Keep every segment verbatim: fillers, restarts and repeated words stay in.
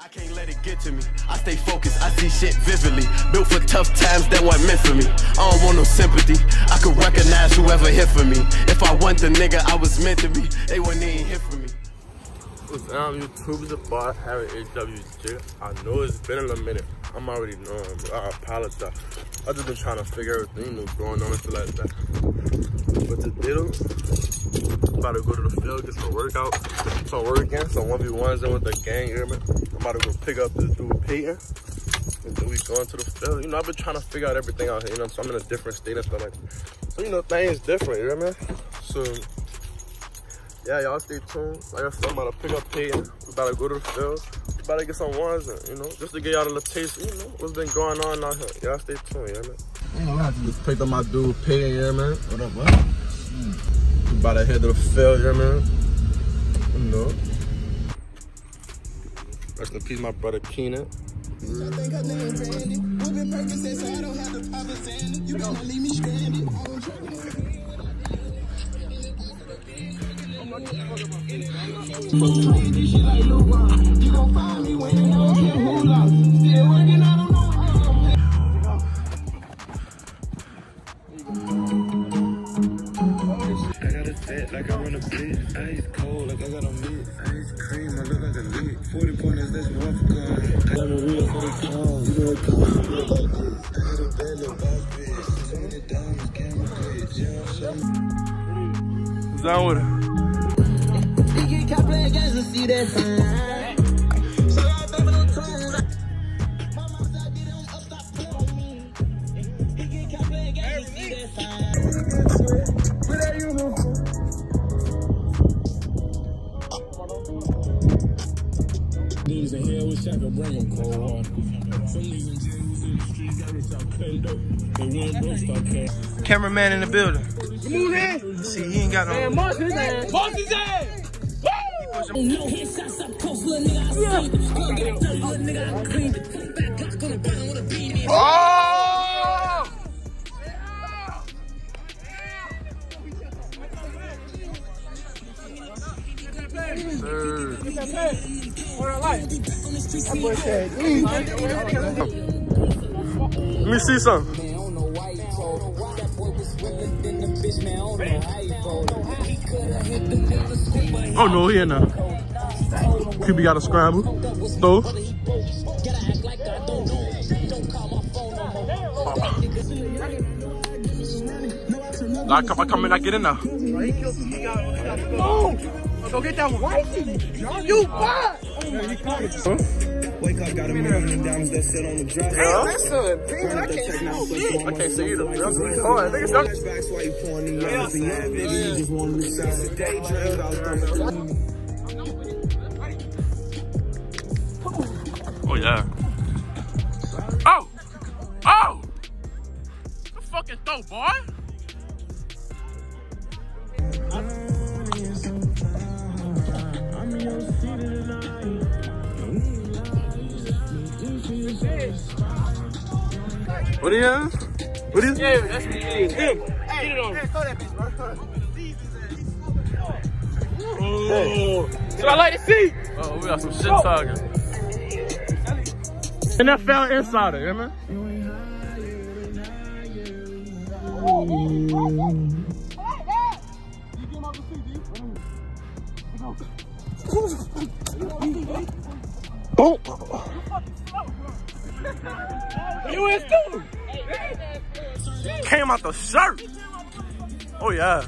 I can't let it get to me. I stay focused, I see shit vividly. Built for tough times that weren't meant for me. I don't want no sympathy. I could recognize whoever hit for me. If I want the nigga I was meant to be, they wouldn't even hit for me. What's down, YouTube? It's the boss, Harry A W J. I know it's been in a minute. I'm already knowing, but I apologize. I just been trying to figure everything, you know, going on and stuff like that. But today, though, I'm about to go to the field, get some workout, some work again, some one v ones in with the gang, you hear me? I'm about to go pick up this dude, Peyton, and then we going to the field. You know, I've been trying to figure out everything out here, you know, so I'm in a different state and stuff like that. So, you know, things different, you hear me? So, yeah, y'all stay tuned. Like I said, I'm about to pick up Peyton. We about to go to the field. We about to get some ones, and, you know, just to get y'all a little taste, you know, what's been going on out here. Y'all stay tuned, you hear me? I just picked up my dude, Peyton, you hear me? What up, what? Mm. We about to head to the field, you hear me? You know. Rest in peace, my brother Keenan. I think her name Brandy. Whipping Percocet so I don't have the pop standing. You gonna leave me stranded. You gon' find me when you know who lost. Still working, I don't know how. I got a set like I run a bit. Ice cold like I got a meat. Ice cream, I look like a lead. forty pointers, that's one for gun. I got a real for the call. You know it comes real like this. I had a bad little boss bitch. So many diamonds, camera plates. Yeah, show me. What's down with it? Can't play against the see that sign. So I thought on tune. Mama said they don't stop playing me. He can't play against the see that sign. What are you doing? These in here, wish I could bring them cold water. Some niggas in jail was in the streets, got me stop cutting dope. They won't go stop cutting. Cameraman in the building. You move in? See, he ain't got no. Man, Mark his ass. Mark his ass. No headshots up close, little nigga, I see it. Gonna get dirty, little nigga, I clean it. Put back Glock on the bottom with a beam in. Oh! Sir. Let me see something. Oh no, he in there. Q B got a scramble. Throw. I come, I come in, I get in there. Oh, go get that one. You bought. Huh? Wake up, got him running down that sit on the drive. Damn, that's a thing. I can't see shit. I can't see either. Oh, I think it's done. Flashbacks while you pouring the yards. And young nigga, you just want to sound a daydream out there. Oh, yeah. Oh! Oh! The fucking throw, boy! What is that? What is Yeah, that's what it is. Hey, get it on. Throw that bitch, bro. Oh, so I like to see. Oh, we got some shit talking. And that fell inside it, you hear me? Oh! You is too. Came out the shirt. Oh yeah.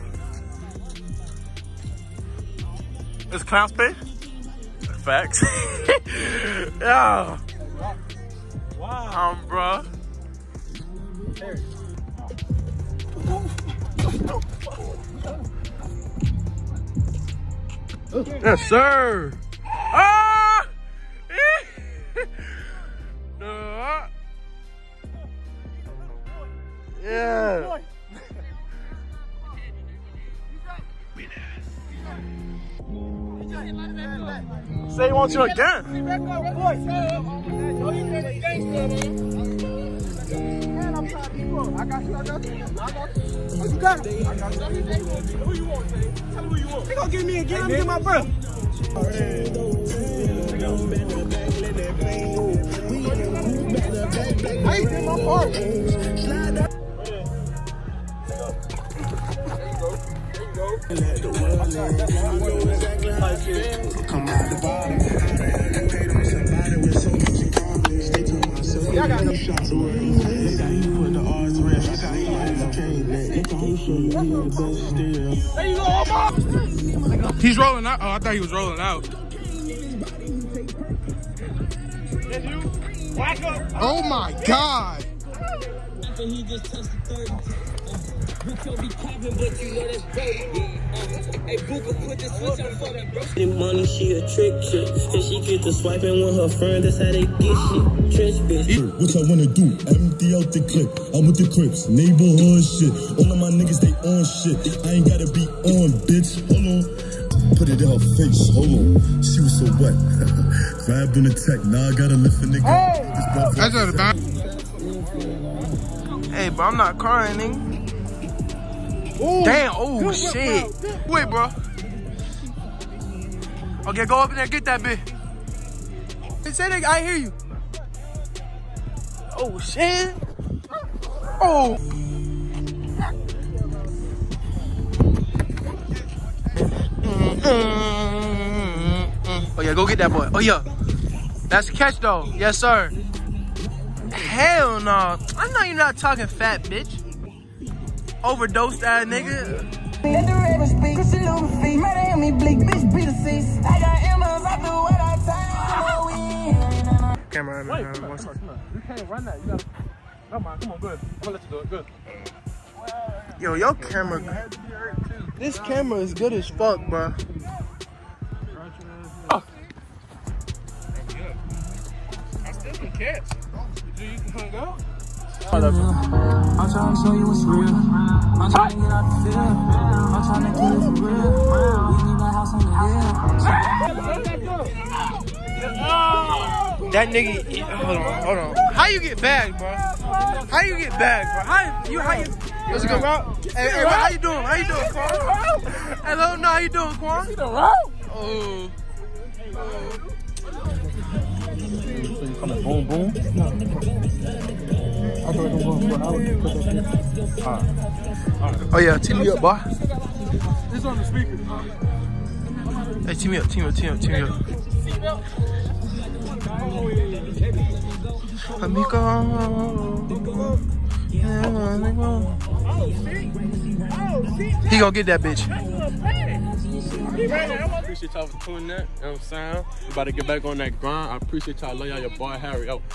It's clown space. Facts. Yeah. Wow. Um, bro. Yes, sir. Ah! No. Yeah. Say he wants you again. I got you, I got you. I got you. Oh, you got him. I got you. Who you want, Tay? Tell me who you want. They gonna give me again. I'm gonna get my brother. I ain't did my part. Come out the bottom. Paid on somebody with so much confidence. They took myself. I got no shots away. They got you with the odds rest. I got you as a train. You can show you the best still. There you go, Omar. He's rolling out. Oh, I thought he was rolling out. Oh my God. He just touched the thirty. You told me capping, but you know that's broke. Hey, Booka, put the switch on for me, bro. The money, she a trick chick. And she get to swiping with her friend. That's how they get shit. Trench bitch. What I wanna do? Empty out the clip. I'm with the Crips. Neighborhood shit. All of my niggas, they on shit. I ain't gotta be on, bitch. Hold on. Put it in her face. Hold on. She was so wet. Grabbed on the tech. Now I gotta lift a nigga. Oh! That's not a bad. Hey, bro, I'm not crying, nigga. Ooh, damn, oh shit. Wait, bro. Okay, go up in there, get that bitch. Hey, say that, I hear you. Oh shit. Oh. Oh yeah, go get that boy. Oh yeah. That's a catch though. Yes, sir. Hell no. I know you're not talking fat, bitch. Overdosed that nigga. Camera, man. Wait, one second. You can't run that. You gotta. Come on, come on, good. I'm gonna let you do it. Good. Yo, your camera. This camera is good as fuck, bro. Oh. I still can catch. You can hang out. I'm trying to show you what's real. I'm trying to get out the field. I'm trying to kill it for real. We need a house on the hill. That nigga, hold on, hold on. How you get bagged, bro? How you get bagged, bro? How you, how you, what's a good route? Hey, hey, how you doing? How you doing, Quan? Hello, no, how you doing, Quan? You the route? Oh. Boom, boom. I thought it was going for an hour. Alright. Oh yeah, team me up, boy. It's on the speaker. Hey, team me up, team me up, team me up, team me up. Amigo. He gonna get that bitch. I appreciate y'all for tuning in. You know what I'm saying? We about to get back on that grind. I appreciate y'all. Love y'all, your boy Harry. Oh.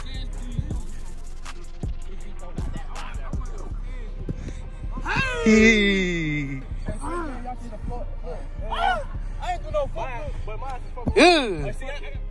Hey. I ain't do no fuck, but mine is fuck. Yeah.